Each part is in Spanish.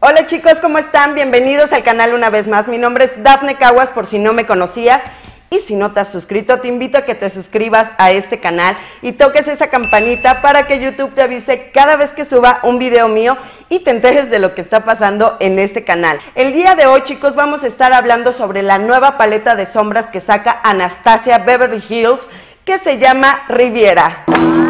Hola chicos, ¿cómo están? Bienvenidos al canal una vez más. Mi nombre es Dafne Caguas, por si no me conocías. Y si no te has suscrito, te invito a que te suscribas a este canal y toques esa campanita para que YouTube te avise cada vez que suba un video mío y te enteres de lo que está pasando en este canal. El día de hoy, chicos, vamos a estar hablando sobre la nueva paleta de sombras que saca Anastasia Beverly Hills, que se llama Riviera.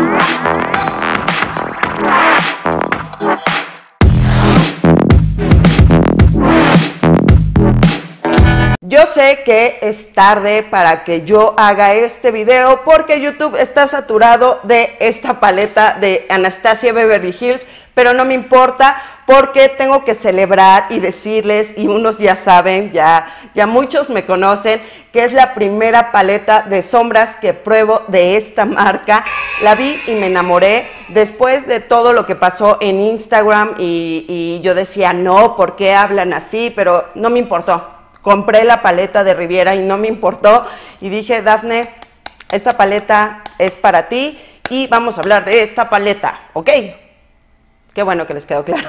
Yo sé que es tarde para que yo haga este video porque YouTube está saturado de esta paleta de Anastasia Beverly Hills, pero no me importa porque tengo que celebrar y decirles, y unos ya saben, ya muchos me conocen, que es la primera paleta de sombras que pruebo de esta marca. La vi y me enamoré después de todo lo que pasó en Instagram y yo decía, no, ¿por qué hablan así? Pero no me importó. Compré la paleta de Riviera y no me importó y dije, Dafne, esta paleta es para ti y vamos a hablar de esta paleta, ¿ok? Qué bueno que les quedó claro.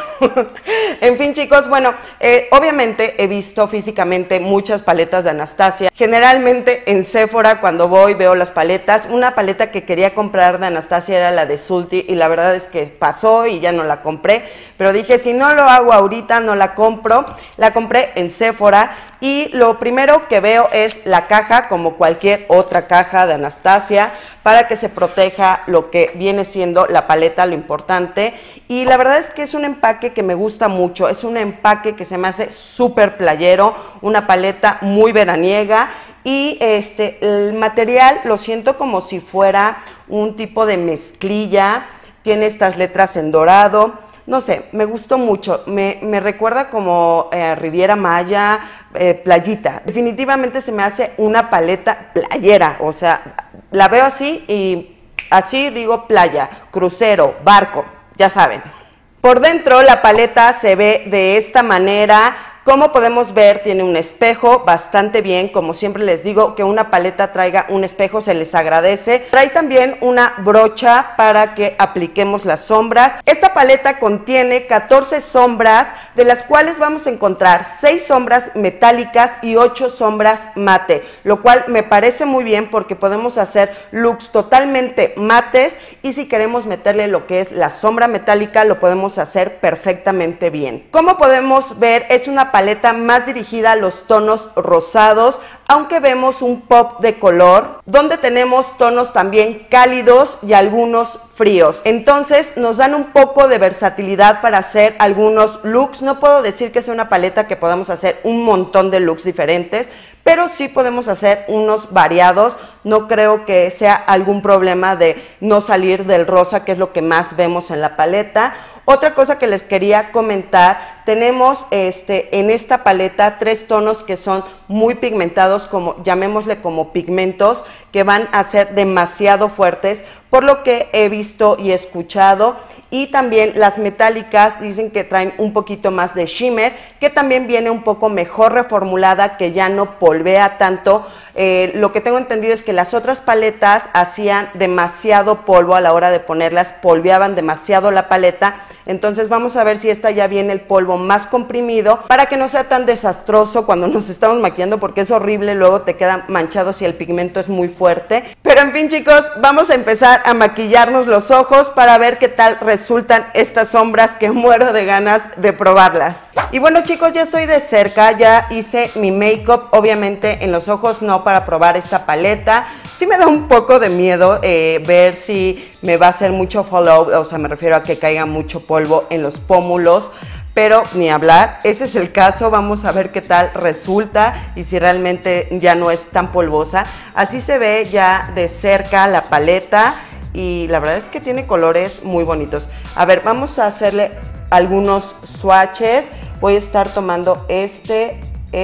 En fin, chicos, bueno, obviamente he visto físicamente muchas paletas de Anastasia. Generalmente en Sephora cuando voy veo las paletas. Una paleta que quería comprar de Anastasia era la de Sulti y la verdad es que pasó y ya no la compré. Pero dije, si no lo hago ahorita, no la compro. La compré en Sephora y lo primero que veo es la caja, como cualquier otra caja de Anastasia, para que se proteja lo que viene siendo la paleta, lo importante. Y la verdad es que es un empaque que me gusta mucho, es un empaque que se me hace súper playero, una paleta muy veraniega y el material lo siento como si fuera un tipo de mezclilla, tiene estas letras en dorado, no sé, me gustó mucho, me recuerda como Riviera Maya, playita. Definitivamente se me hace una paleta playera, o sea, la veo así y así digo playa, crucero, barco. Ya saben. Por dentro la paleta se ve de esta manera. Como podemos ver, tiene un espejo bastante bien. Como siempre les digo, que una paleta traiga un espejo se les agradece. Trae también una brocha para que apliquemos las sombras. Esta paleta contiene 14 sombras, de las cuales vamos a encontrar 6 sombras metálicas y 8 sombras mate, lo cual me parece muy bien porque podemos hacer looks totalmente mates y si queremos meterle lo que es la sombra metálica lo podemos hacer perfectamente bien. Como podemos ver, es una paleta más dirigida a los tonos rosados, aunque vemos un pop de color, donde tenemos tonos también cálidos y algunos fríos. Entonces nos dan un poco de versatilidad para hacer algunos looks. No puedo decir que sea una paleta que podamos hacer un montón de looks diferentes, pero sí podemos hacer unos variados. No creo que sea algún problema de no salir del rosa, que es lo que más vemos en la paleta. Otra cosa que les quería comentar, tenemos en esta paleta 3 tonos que son muy pigmentados, como llamémosle como pigmentos, que van a ser demasiado fuertes, por lo que he visto y escuchado. Y también las metálicas dicen que traen un poquito más de shimmer, que también viene un poco mejor reformulada, que ya no polvea tanto. Lo que tengo entendido es que las otras paletas hacían demasiado polvo a la hora de ponerlas, polveaban demasiado la paleta. Entonces vamos a ver si esta ya viene el polvo más comprimido para que no sea tan desastroso cuando nos estamos maquillando, porque es horrible, luego te queda manchado si el pigmento es muy fuerte. Pero en fin, chicos, vamos a empezar a maquillarnos los ojos para ver qué tal resultan estas sombras, que muero de ganas de probarlas. Y bueno, chicos, ya estoy de cerca, ya hice mi make-up, obviamente en los ojos no, para probar esta paleta. Sí me da un poco de miedo ver si me va a hacer mucho fallout, o sea, me refiero a que caiga mucho polvo en los pómulos, pero ni hablar, ese es el caso. Vamos a ver qué tal resulta y si realmente ya no es tan polvosa. Así se ve ya de cerca la paleta y la verdad es que tiene colores muy bonitos. A ver, vamos a hacerle algunos swatches. Voy a estar tomando este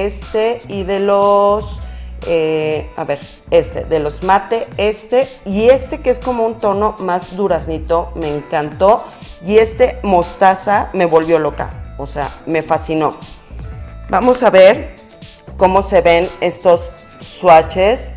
y de los... de los mate, y que es como un tono más duraznito, me encantó, y mostaza me volvió loca, o sea, me fascinó. Vamos a ver cómo se ven estos swatches.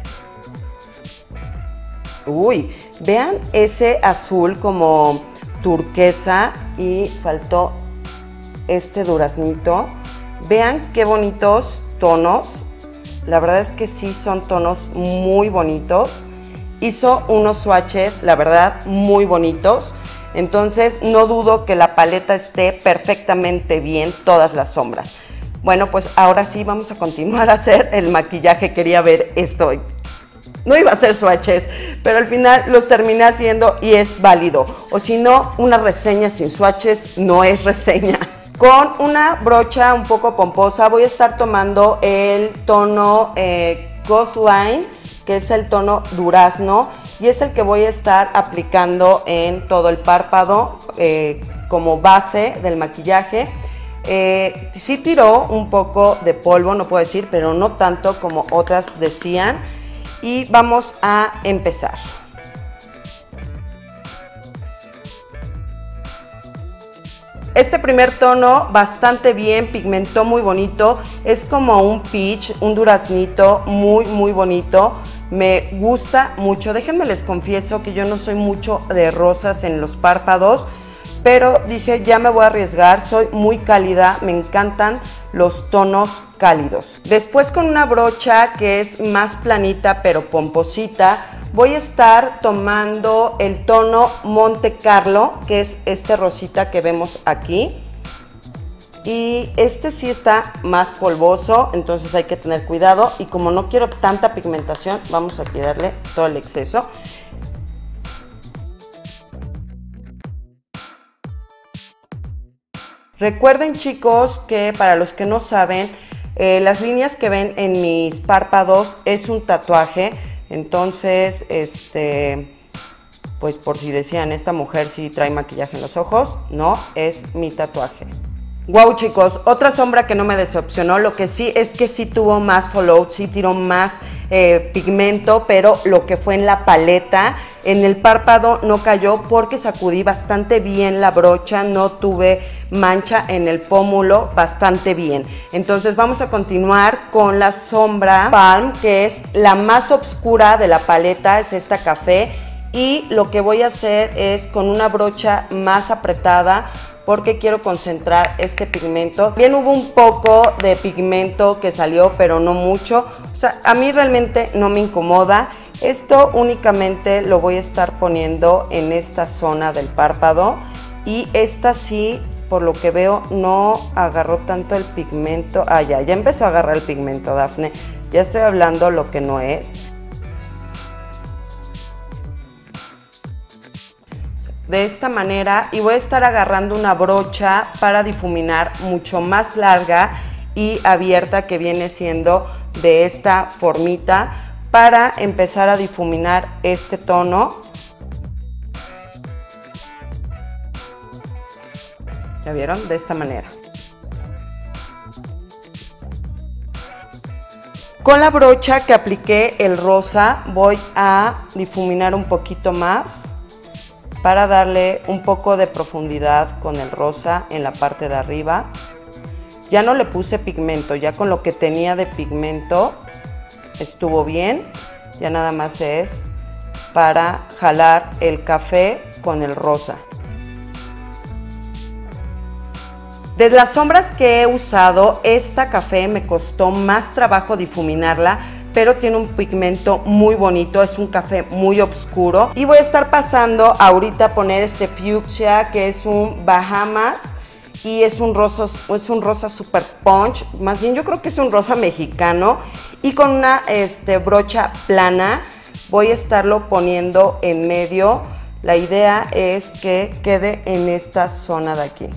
Uy, vean ese azul como turquesa y faltó este duraznito. Vean qué bonitos tonos. La verdad es que sí son tonos muy bonitos. Hizo unos swatches, la verdad, muy bonitos. Entonces no dudo que la paleta esté perfectamente bien, todas las sombras. Bueno, pues ahora sí vamos a continuar a hacer el maquillaje. Quería ver esto. No iba a hacer swatches, pero al final los terminé haciendo y es válido. O si no, una reseña sin swatches no es reseña. Con una brocha un poco pomposa voy a estar tomando el tono Ghost Line, que es el tono durazno, y es el que voy a estar aplicando en todo el párpado como base del maquillaje. Sí tiró un poco de polvo, no puedo decir, pero no tanto como otras decían. Y vamos a empezar. Este primer tono bastante bien, pigmentó muy bonito, es como un peach, un duraznito muy bonito, me gusta mucho. Déjenme les confieso que yo no soy mucho de rosas en los párpados, pero dije ya me voy a arriesgar, soy muy cálida, me encantan los tonos cálidos. Después con una brocha que es más planita pero pomposita, voy a estar tomando el tono Monte Carlo, que es este rosita que vemos aquí. Y este sí está más polvoso, entonces hay que tener cuidado. Y como no quiero tanta pigmentación, vamos a tirarle todo el exceso. Recuerden, chicos, que para los que no saben, las líneas que ven en mis párpados es un tatuaje. Entonces, pues por si decían, esta mujer sí trae maquillaje en los ojos, no, es mi tatuaje. Wow, chicos, otra sombra que no me decepcionó, lo que sí es que sí tuvo más fallout, sí tiró más pigmento, pero lo que fue en la paleta, en el párpado no cayó porque sacudí bastante bien la brocha, no tuve mancha en el pómulo, bastante bien. Entonces vamos a continuar con la sombra Palm, que es la más oscura de la paleta, es esta café, y lo que voy a hacer es con una brocha más apretada, porque quiero concentrar este pigmento. Bien, hubo un poco de pigmento que salió, pero no mucho. O sea, a mí realmente no me incomoda. Esto únicamente lo voy a estar poniendo en esta zona del párpado. Y esta sí, por lo que veo, no agarró tanto el pigmento. Ah, ya empezó a agarrar el pigmento, Dafne. Ya estoy hablando lo que no es. De esta manera, y voy a estar agarrando una brocha para difuminar mucho más larga y abierta, que viene siendo de esta formita, para empezar a difuminar este tono. ¿Ya vieron? De esta manera. Con la brocha que apliqué el rosa voy a difuminar un poquito más, para darle un poco de profundidad con el rosa en la parte de arriba. Ya no le puse pigmento, ya con lo que tenía de pigmento estuvo bien. Ya nada más es para jalar el café con el rosa. De las sombras que he usado, esta café me costó más trabajo difuminarla, pero tiene un pigmento muy bonito, es un café muy oscuro. Y voy a estar pasando ahorita a poner este fucsia, que es un Bahamas, y es un rosa super punch, más bien yo creo que es un rosa mexicano, y con una brocha plana voy a estarlo poniendo en medio. La idea es que quede en esta zona de aquí.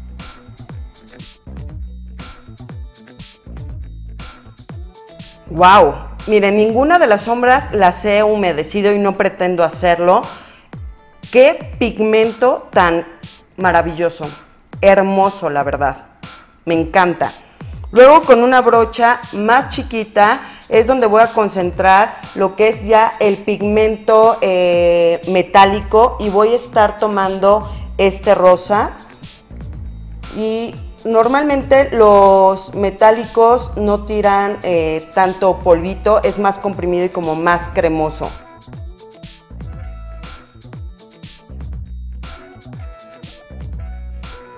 ¡Wow! Miren, ninguna de las sombras las he humedecido y no pretendo hacerlo. ¡Qué pigmento tan maravilloso! Hermoso, la verdad. Me encanta. Luego, con una brocha más chiquita es donde voy a concentrar lo que es ya el pigmento metálico, y voy a estar tomando este rosa. Y normalmente los metálicos no tiran tanto polvito, es más comprimido y como más cremoso.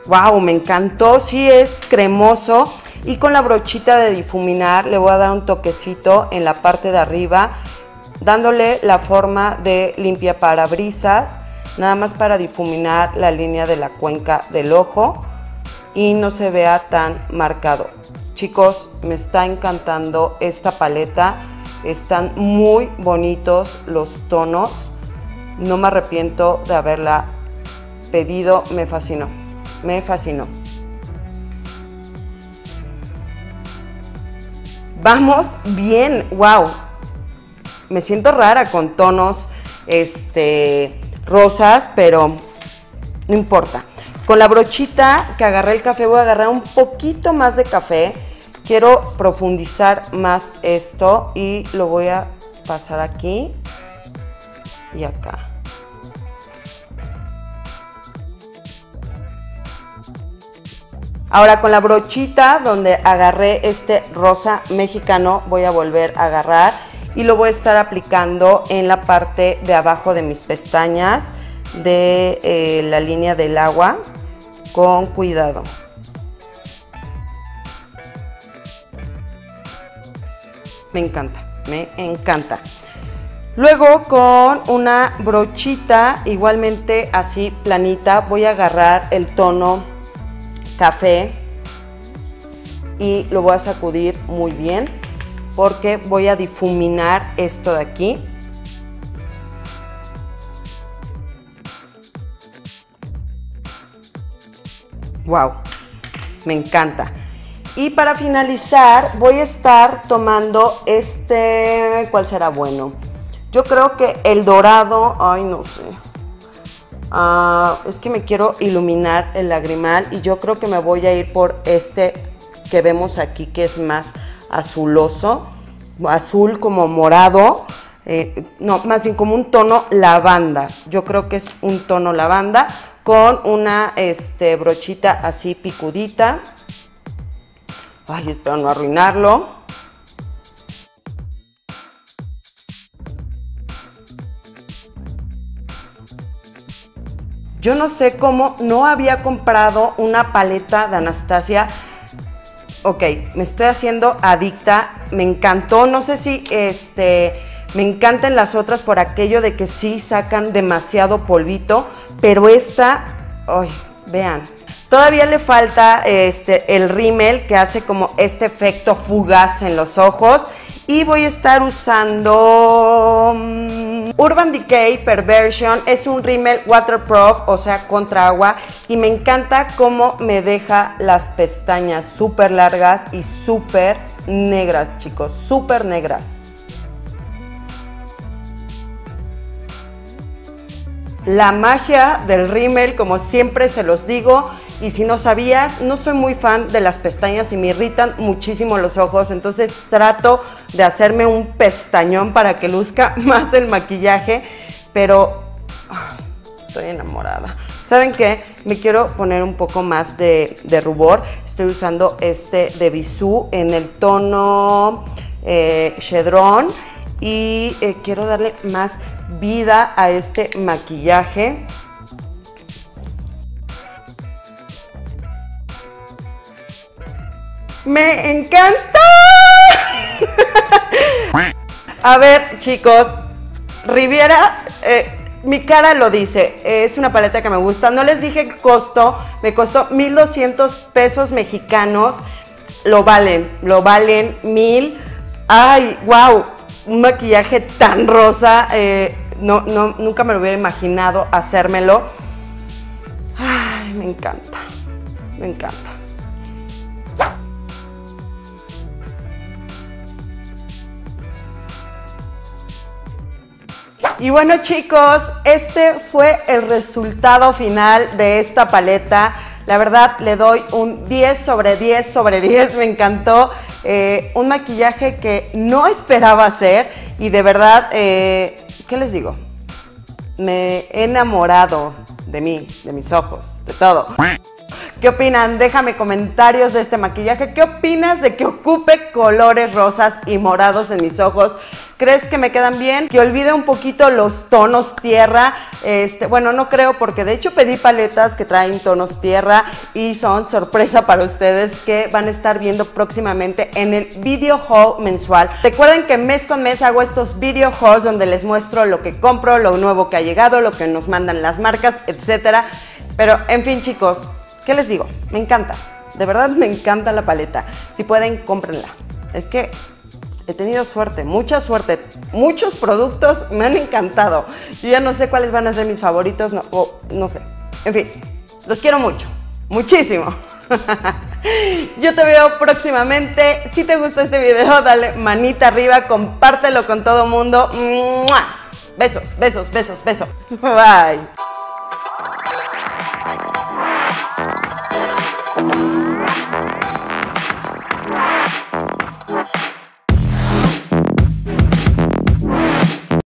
Wow, me encantó, sí es cremoso. Y con la brochita de difuminar le voy a dar un toquecito en la parte de arriba, dándole la forma de limpiaparabrisas, nada más para difuminar la línea de la cuenca del ojo y no se vea tan marcado. Chicos, me está encantando esta paleta, están muy bonitos los tonos, no me arrepiento de haberla pedido, me fascinó, me fascinó. Vamos bien, wow, me siento rara con tonos rosas, pero no importa. Con la brochita que agarré el café voy a agarrar un poquito más de café. Quiero profundizar más esto y lo voy a pasar aquí y acá. Ahora con la brochita donde agarré este rosa mexicano voy a volver a agarrar y lo voy a estar aplicando en la parte de abajo de mis pestañas de la línea del agua con cuidado. Me encanta, me encanta. Luego con una brochita igualmente así planita voy a agarrar el tono café y lo voy a sacudir muy bien porque voy a difuminar esto de aquí. Wow, me encanta. Y para finalizar voy a estar tomando ¿cuál será bueno? Yo creo que el dorado, ay no sé. Es que me quiero iluminar el lagrimal y yo creo que me voy a ir por este que vemos aquí, que es más azuloso, azul como morado, no, más bien como un tono lavanda. Yo creo que es un tono lavanda con una brochita así picudita. Ay, espero no arruinarlo. Yo no sé cómo no había comprado una paleta de Anastasia. Ok, me estoy haciendo adicta, me encantó, no sé si me encantan las otras por aquello de que sí sacan demasiado polvito, pero esta, ay, vean, todavía le falta el rímel que hace como este efecto fugaz en los ojos y voy a estar usando Urban Decay Perversion, es un rímel waterproof, o sea, contra agua, y me encanta cómo me deja las pestañas súper largas y súper negras, chicos, súper negras. La magia del rímel, como siempre se los digo, y si no sabías, no soy muy fan de las pestañas y me irritan muchísimo los ojos, entonces trato de hacerme un pestañón para que luzca más el maquillaje, pero estoy enamorada. ¿Saben qué? Me quiero poner un poco más de rubor. Estoy usando de Bisú en el tono Chedrón y quiero darle más vida a este maquillaje. ¡Me encanta! A ver, chicos, Riviera, mi cara lo dice, es una paleta que me gusta. No les dije el costo, me costó 1,200 pesos mexicanos. Lo valen 1,000. ¡Ay, wow! Un maquillaje tan rosa, nunca me lo hubiera imaginado hacérmelo. Ay, me encanta, me encanta. Y bueno, chicos, este fue el resultado final de esta paleta. La verdad le doy un 10 sobre 10 sobre 10, me encantó. Un maquillaje que no esperaba hacer y de verdad, ¿qué les digo? Me he enamorado de mí, de mis ojos, de todo. ¿Qué opinan? Déjame comentarios de este maquillaje. ¿Qué opinas de que ocupe colores rosas y morados en mis ojos? ¿Crees que me quedan bien? Que olvide un poquito los tonos tierra. Bueno, no creo, porque de hecho pedí paletas que traen tonos tierra y son sorpresa para ustedes, que van a estar viendo próximamente en el video haul mensual. Recuerden que mes con mes hago estos video hauls donde les muestro lo que compro, lo nuevo que ha llegado, lo que nos mandan las marcas, etcétera. Pero en fin, chicos, ¿qué les digo? Me encanta, de verdad me encanta la paleta. Si pueden, cómprenla. Es que he tenido suerte, mucha suerte. Muchos productos me han encantado. Yo ya no sé cuáles van a ser mis favoritos, no sé. En fin, los quiero mucho, muchísimo. Yo te veo próximamente. Si te gustó este video, dale manita arriba, compártelo con todo mundo. ¡Mua! Besos, besos, besos, besos. Bye.